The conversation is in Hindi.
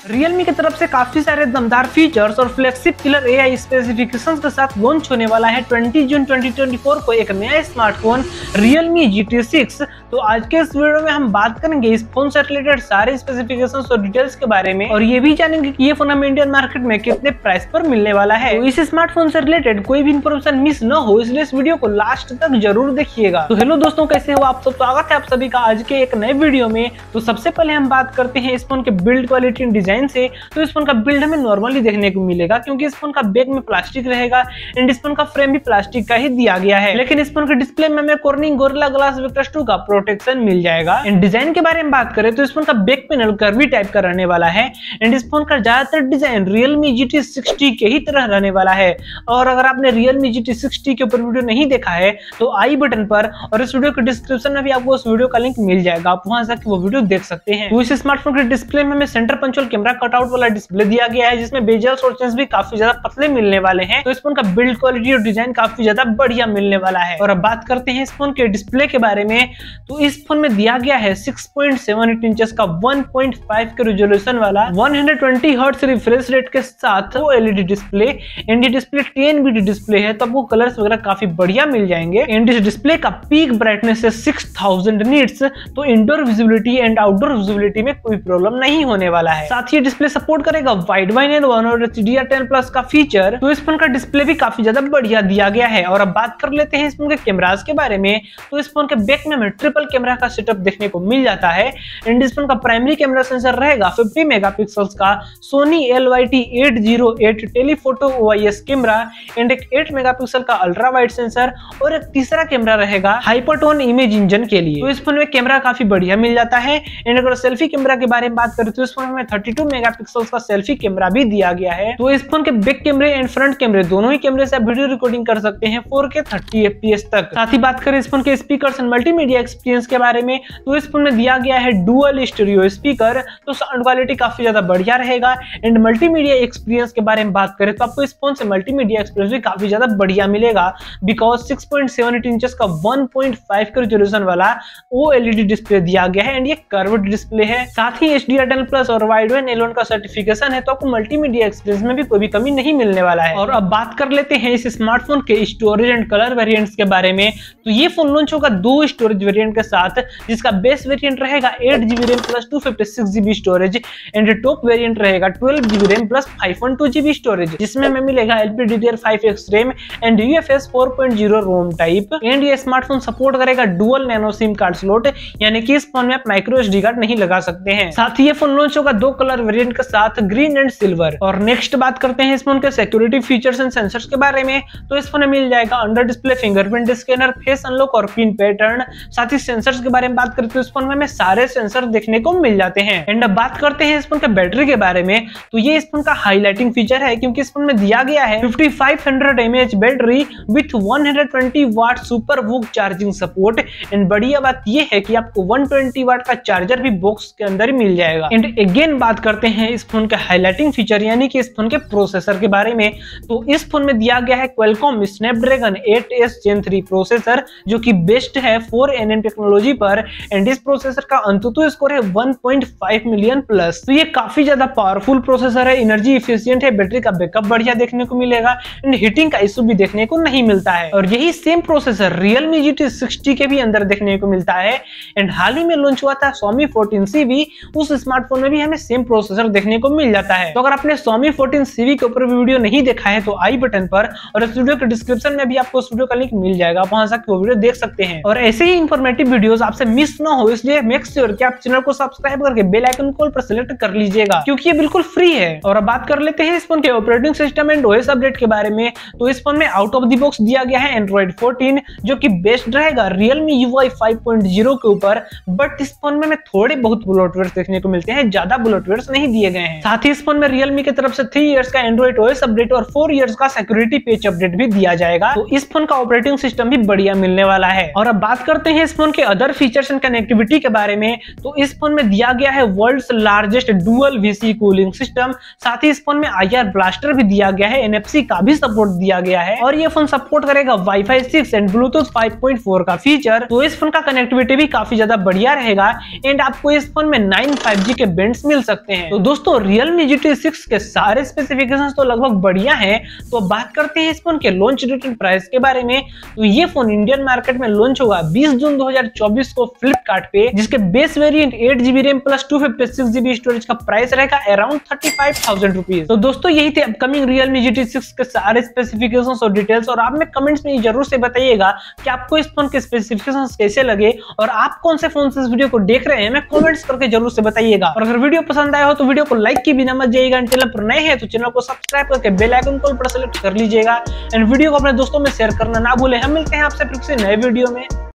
Realme की तरफ से काफी सारे दमदार फीचर्स और फ्लैगशिप किलर AI स्पेसिफिकेशंस के साथ लॉन्च होने वाला है 20 जून 2024 को एक नया स्मार्टफोन Realme GT6। तो आज के इस वीडियो में हम बात करेंगे इस फोन से रिलेटेड सारे स्पेसिफिकेशंस और डिटेल्स के बारे में, और ये भी जानेंगे कि ये फोन हमें इंडियन मार्केट में कितने प्राइस पर मिलने वाला है। तो इस स्मार्टफोन से रिलेटेड कोई भी इंफॉर्मेशन मिस न हो, इसलिए इस वीडियो को लास्ट तक जरूर देखिएगा। तो हेलो दोस्तों, कैसे हो आप सब? स्वागत है आप सभी का आज के एक नए वीडियो में। तो सबसे पहले हम बात करते हैं इस फोन के बिल्ड क्वालिटी एंड डिजाइन से। तो इस फोन का बिल्ड हमें नॉर्मली देखने को मिलेगा, क्योंकि इस फोन का बैक में प्लास्टिक रहेगा एंड इस फोन का फ्रेम भी प्लास्टिक का ही दिया गया है। लेकिन इस फोन के डिस्प्ले में हमें कॉर्निंग गोरिल्ला ग्लास विक्टस 2 का प्रोटेक्शन मिल जाएगा। एंड डिजाइन के बारे में बात करें तो इस फोन का बैक पैनल कर्वी टाइप का रहने वाला है एंड इस फोन का ज्यादातर डिजाइन Realme GT60 के ही तरह रहने वाला है। और अगर आपने Realme GT60 के ऊपर वीडियो नहीं देखा है तो आई बटन पर और इस वीडियो के डिस्क्रिप्शन में भी आपको उस वीडियो का लिंक मिल जाएगा, आप वहां जाकर वो वीडियो देख सकते हैं। तो इस स्मार्टफोन के डिस्प्ले में हमें सेंटर पंचोल कैमरा कटआउट वाला डिस्प्ले दिया गया है, जिसमें बेजल्स और चेंज भी काफी ज्यादा पतले मिलने वाले हैं। तो इस फोन का बिल्ड क्वालिटी और डिजाइन काफी ज्यादा बढ़िया मिलने वाला है। और अब बात करते हैं इस फोन के डिस्प्ले के बारे में। तो इस फोन में दिया गया है 6.78 इंचेस का 1.5 के रेजोल्यूशन वाला 120 हर्ट्ज रिफ्रेश रेट के साथ OLED डिस्प्ले एंड ये डिस्प्ले 1080 डिस्प्ले है, तो आपको कलर्स वगैरह काफी बढ़िया मिल जाएंगे। एंड इस डिस्प्ले का पीक ब्राइटनेस है 6000 नीट्स, तो indoor visibility and outdoor visibility में कोई प्रॉब्लम नहीं होने वाला है। साथ ही डिस्प्ले सपोर्ट करेगा वाइड वाइड और HDR10+ का फीचर। तो इस फोन का डिस्प्ले भी काफी ज्यादा बढ़िया दिया गया है। और अब बात कर लेते हैं इस फोन के कैमरास के बारे में। तो इस फोन के बैक में हमें ट्रिपल कैमरा का सेटअप देखने को मिल जाता है एंड इस फोन का प्राइमरी कैमरा सेंसर रहेगा 50 मेगापिक्सल्स का Sony LYT808 telephoto OIS camera and एक 8 मेगापिक्सल का अल्ट्रा वाइड सेंसर और एक तीसरा कैमरा रहेगा हाइपरटोन इमेज इंजन के लिए। तो इस फोन में कैमरा काफी बढ़िया मिल जाता है। एंड अगर सेल्फी कैमरा के बारे में बात करें तो इस फोन में 32 मेगापिक्सल्स का सेल्फी कैमरा भी दिया गया है। तो इस फोन के बैक कैमरे एंड फ्रंट कैमरे दोनों ही कैमरे से आप वीडियो रिकॉर्डिंग कर सकते हैं 4K 30 FPS तक। साथ ही बात करें इस फोन के स्पीकर्स एंड मल्टीमीडिया एक्सपीरियंस के बारे में, तो इस फोन में दिया गया है डुअल स्टीरियो स्पीकर, तो साउंड क्वालिटी काफी ज्यादा बढ़िया रहेगा। एंड मल्टीमीडिया एक्सपीरियंस के बारे में बात करें तो आपको इस फोन से मल्टीमीडिया एक्सपीरियंस भी काफी ज्यादा बढ़िया मिलेगा, बिकॉज 6.78 इंचेस का 1.5 के रेजोल्यूशन वाला OLED डिस्प्ले दिया गया है एंड ये कर्व्ड डिस्प्ले है। साथ ही HDR10+ और वाइड वाइड L1 का सर्टिफिकेशन है, तो आपको मल्टीमीडिया एक्सपीरियंस में भी कोई भी कमी नहीं मिलने वाला है। और अब बात कर लेते हैं इस स्मार्टफोन के स्टोरेज एंड कलर वेरिएंट्स के बारे में। तो ये फोन लॉन्च होगा 2 स्टोरेज वेरिएंट के साथ, जिसका बेस वेरिएंट रहेगा 8GB RAM plus 256GB storage and top variant रहेगा 12GB RAM plus 512GB storage, जिसमें हमें मिलेगा LPDDR5X RAM and UFS 4.0 ROM type. And ये स्मार्टफोन सपोर्ट करेगा dual nano SIM card slot, यानी कि इस फोन में आप माइक्रो SD कार्ड नहीं लगा सकते हैं। साथ ही ये फोन लॉन्च होगा 2 कलर वेरिएंट के साथ, ग्रीन एंड सिल्वर। और नेक्स्ट बात करते हैं इस फोन के सिक्योरिटी फीचर्स एंड सेंसर्स के बारे में। तो इस फोन में मिल जाएगा under display fingerprint scanner, face unlock और पिन पैटर्न। साथ ही सेंसर्स के बारे में बात करते हैं तो इस फोन में हमें सारे सेंसर देखने को मिल जाते हैं। एंड अब बात करते हैं इस फोन के बैटरी के बारे में। तो ये इस फोन का हाईलाइटिंग फीचर है, क्योंकि इस फोन में दिया गया है 5500 mAh battery with 120 watt super VOOC charging support. And बढ़िया बात ये है कि आपको 120 वाट का चार्जर भी बॉक्स के अंदर ही मिल जाएगा। एंड अगेन बात करते हैं इस फोन के हाईलाइटिंग फीचर यानी कि इस फोन के प्रोसेसर के बारे में। तो इस फोन में दिया गया है Qualcomm Snapdragon 8s Gen 3 processor, जो कि बेस्ट है 4nm टेक्नोलॉजी पर। एंड इस प्रोसेसर का अंतुतु स्कोर है 1.5 मिलियन प्लस। तो ये काफी ज्यादा पावरफुल प्रोसेसर है, एनर्जी इफिशियंट है, बैटरी का बैकअप बढ़िया देखने को मिलेगा एंड हीटिंग का इशू भी देखने को नहीं मिलता है। और यही सेम प्रोसेसर Realme GT60 के भी अंदर देखने को मिलता है। एंड हाल ही में लॉन्च हुआ था Xiaomi 14CV, उस स्मार्टफोन में भी हमें सेम प्रोसेसर देखने को मिल जाता है। तो अगर आपने Xiaomi 14CV के ऊपर वीडियो नहीं देखा है तो आई बटन पर और इस वीडियो के डिस्क्रिप्शन में भी आपको उस वीडियो का लिंक मिल जाएगा, आप वहां जाकर वो वीडियो देख सकते हैं। और ऐसे ही इंफॉर्मेटिव वीडियोस आपसे मिस ना हो, इसलिए मेक श्योर कि आप चैनल को सब्सक्राइब करके बेल आइकन को पर सिलेक्ट कर लीजिएगा, क्योंकि ये बिल्कुल फ्री है। और अब बात कर लेते हैं इस फोन के operating system and OS update के बारे में। तो इस फोन में आउट ऑफ द बॉक्स दिया गया है Android 14, जो कि बेस्ड रहेगा Realme UI 5.0 के ऊपर। बट इस फोन में थोड़े बहुत ब्लोटवेयर देखने को मिलते हैं, ज्यादा ब्लोटवेयर नहीं दिए गए हैं। साथ ही इस फोन में Realme की तरफ से 3 इयर्स का Android OS अपडेट और 4 इयर्स का सिक्योरिटी पैच अपडेट भी दिया जाएगा। तो इस फोन का ऑपरेटिंग सिस्टम भी बढ़िया मिलने वाला है। और अब बात करते हैं इस फोन के अदर फीचर्स एंड कनेक्टिविटी के बारे में, तो इस फोन में दिया गया है world's largest dual VC cooling system. साथ ही इस फोन में IR ब्लास्टर भी दिया गया है, NFC का भी सपोर्ट दिया गया है और ये फोन सपोर्ट करेगा Wi-Fi 6 एंड Bluetooth 5.4 का फीचर। तो इस फोन का कनेक्टिविटी भी काफी ज्यादा बढ़िया रहेगा एंड आपको इस फोन में 9 5G के बैंड्स मिल सकते हैं। तो दोस्तों Realme GT6 के सारे स्पेसिफिकेशंस तो लगभग बढ़िया हैं। तो बात करते हैं इस फोन के लॉन्च डेट एंड प्राइस के बारे में। तो ये फोन इंडियन मार्केट में लॉन्च होगा 20 जून 2024 को फ्लिपकार्ट पे, जिसके base variant 8GB RAM plus 256GB storage का प्राइस रहेगा अराउंड 35,000 रुपीज। तो दोस्तों यही थे अपकमिंग Realme GT6 के सारे स्पेसिफिकेशंस और डिटेल्स, और आप में कमेंट्स में जरूर से बताइएगा कि आपको इस फोन के स्पेसिफिकेशंस कैसे लगे और आप कौन से फोन से इस वीडियो को देख रहे हैं, मैं कमेंट्स करके जरूर से बताइएगा। और अगर वीडियो पसंद आया हो तो वीडियो को लाइक की बिना मत जाइएगा। चैनल पर नए हैं तो चैनल को सब्सक्राइब करके बेल आइकन को ऊपर सेलेक्ट कर लीजिएगा एंड वीडियो को अपने दोस्तों में शेयर करना ना भूलें। हम मिलते हैं आपसे फिर से नए वीडियो में।